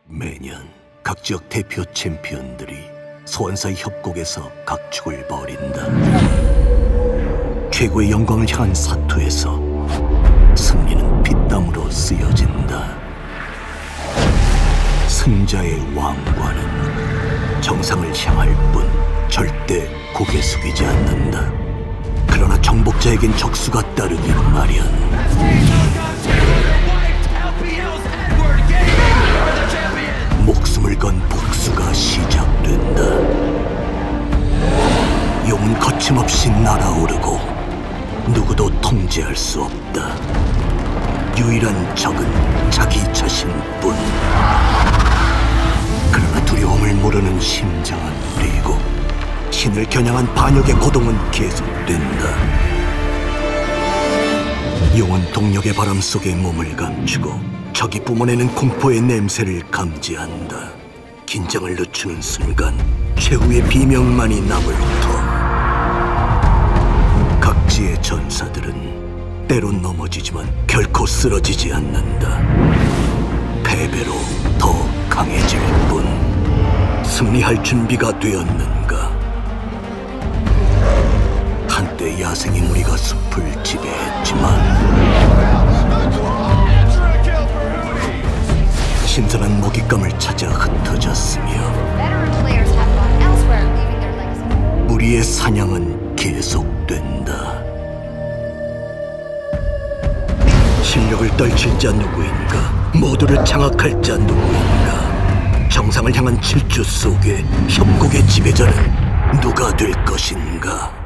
매년 각 지역 대표 챔피언들이 소환사의 협곡에서 각축을 벌인다. 최고의 영광을 향한 사투에서 승리는 피땀으로 쓰여진다. 승자의 왕관은 정상을 향할 뿐 절대 고개 숙이지 않는다. 그러나 정복자에겐 적수가 따르기 마련. 목숨을 건 복수가 시작된다. 용은 거침없이 날아오르고 누구도 통제할 수 없다. 유일한 적은 자기 자신뿐. 그러나 두려움을 모르는 심장은 뛰고 신을 겨냥한 반역의 고동은 계속된다. 용은 동력의 바람 속에 몸을 감추고 적이 뿜어내는 공포의 냄새를 감지한다. 긴장을 늦추는 순간 최후의 비명만이 남을 터. 각지의 전사들은 때론 넘어지지만 결코 쓰러지지 않는다. 패배로 더 강해질 뿐. 승리할 준비가 되었는가? 한때 야생의 무리가 숲을 지배했지만 신선한 먹잇감을 찾아 흩어졌으며 무리의 사냥은 계속된다. 실력을 떨칠 자 누구인가? 모두를 장악할 자 누구인가? 정상을 향한 질주 속에 협곡의 지배자는 누가 될 것인가?